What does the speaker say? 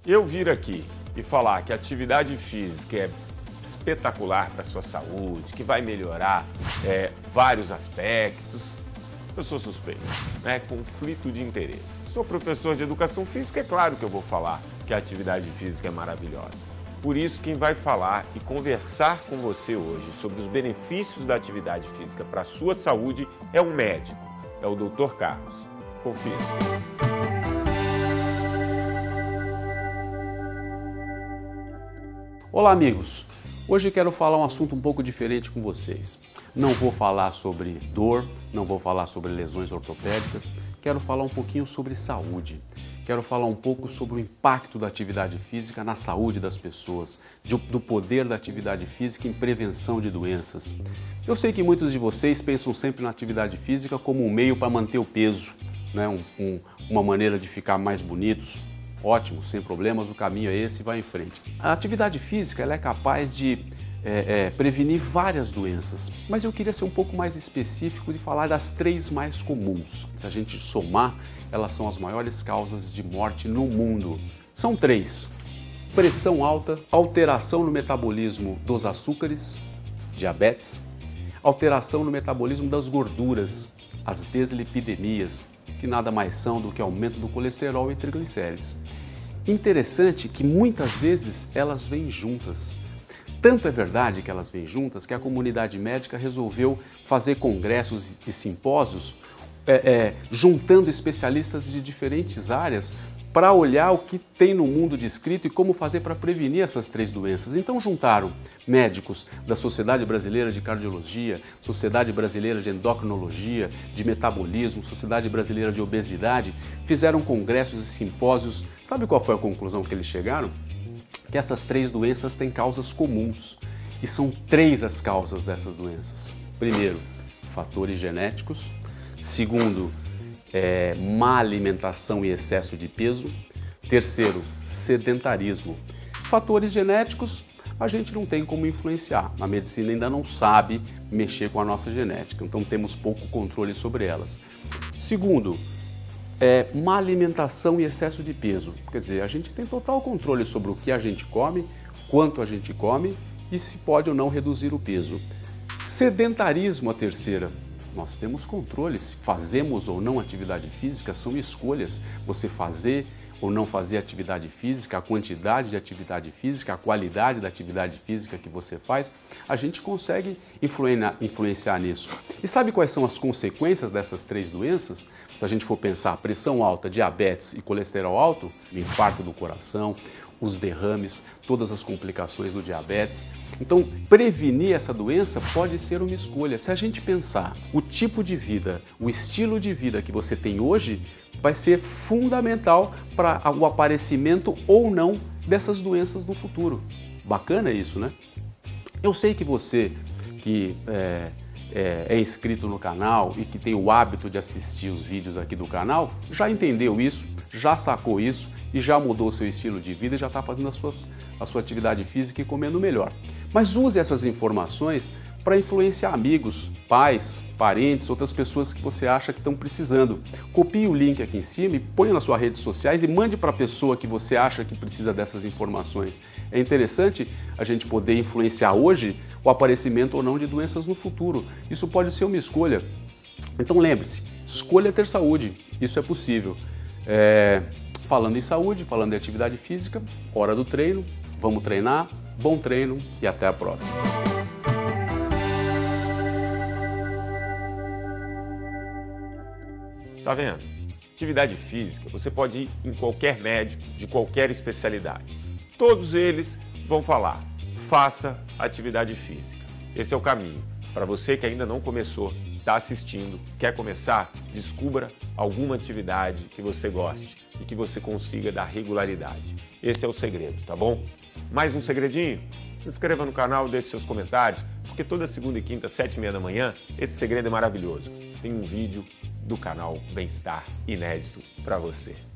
Eu vir aqui e falar que a atividade física é espetacular para a sua saúde, que vai melhorar vários aspectos, eu sou suspeito, né? Conflito de interesse. Sou professor de educação física, é claro que eu vou falar que a atividade física é maravilhosa. Por isso, quem vai falar e conversar com você hoje sobre os benefícios da atividade física para a sua saúde é um médico, é o Dr. Carlos. Confira. Olá, amigos! Hoje quero falar um assunto um pouco diferente com vocês. Não vou falar sobre dor, não vou falar sobre lesões ortopédicas, quero falar um pouquinho sobre saúde. Quero falar um pouco sobre o impacto da atividade física na saúde das pessoas, do poder da atividade física em prevenção de doenças. Eu sei que muitos de vocês pensam sempre na atividade física como um meio para manter o peso, né? Uma maneira de ficar mais bonitos. Ótimo, sem problemas, o caminho é esse e vai em frente. A atividade física ela é capaz de prevenir várias doenças, mas eu queria ser um pouco mais específico e falar das 3 mais comuns. Se a gente somar, elas são as maiores causas de morte no mundo. São 3: pressão alta, alteração no metabolismo dos açúcares, diabetes, alteração no metabolismo das gorduras, as deslipidemias, que nada mais são do que aumento do colesterol e triglicérides. Interessante que muitas vezes elas vêm juntas. Tanto é verdade que elas vêm juntas que a comunidade médica resolveu fazer congressos e simpósios juntando especialistas de diferentes áreas para olhar o que tem no mundo descrito e como fazer para prevenir essas 3 doenças. Então juntaram médicos da Sociedade Brasileira de Cardiologia, Sociedade Brasileira de Endocrinologia, de Metabolismo, Sociedade Brasileira de Obesidade, fizeram congressos e simpósios. Sabe qual foi a conclusão que eles chegaram? Que essas 3 doenças têm causas comuns. E são 3 as causas dessas doenças. Primeiro, fatores genéticos. Segundo, má alimentação e excesso de peso. Terceiro, sedentarismo. Fatores genéticos a gente não tem como influenciar. A medicina ainda não sabe mexer com a nossa genética, então temos pouco controle sobre elas. Segundo, má alimentação e excesso de peso. Quer dizer, a gente tem total controle sobre o que a gente come, quanto a gente come e se pode ou não reduzir o peso. Sedentarismo, a terceira. Nós temos controle, se fazemos ou não atividade física, são escolhas. Você fazer ou não fazer atividade física, a quantidade de atividade física, a qualidade da atividade física que você faz, a gente consegue influenciar nisso. E sabe quais são as consequências dessas 3 doenças? Se a gente for pensar pressão alta, diabetes e colesterol alto, o infarto do coração, os derrames, todas as complicações do diabetes. Então, prevenir essa doença pode ser uma escolha. Se a gente pensar o tipo de vida, o estilo de vida que você tem hoje, vai ser fundamental para o aparecimento ou não dessas doenças no futuro. Bacana isso, né? Eu sei que você que é inscrito no canal e que tem o hábito de assistir os vídeos aqui do canal, já entendeu isso, já sacou isso e já mudou o seu estilo de vida e já está fazendo a sua atividade física e comendo melhor. Mas use essas informações para influenciar amigos, pais, parentes, outras pessoas que você acha que estão precisando. Copie o link aqui em cima e ponha nas suas redes sociais e mande para a pessoa que você acha que precisa dessas informações. É interessante a gente poder influenciar hoje o aparecimento ou não de doenças no futuro. Isso pode ser uma escolha. Então lembre-se, escolha ter saúde, isso é possível. Falando em saúde, falando em atividade física, hora do treino, vamos treinar, bom treino e até a próxima. Tá vendo? Atividade física, você pode ir em qualquer médico, de qualquer especialidade. Todos eles vão falar, faça atividade física. Esse é o caminho. Para você que ainda não começou, está assistindo, quer começar, descubra alguma atividade que você goste e que você consiga dar regularidade. Esse é o segredo, tá bom? Mais um segredinho? Se inscreva no canal, deixe seus comentários, porque toda segunda e quinta, 7h30 da manhã, esse segredo é maravilhoso. Tem um vídeo do canal Bem-Estar inédito para você.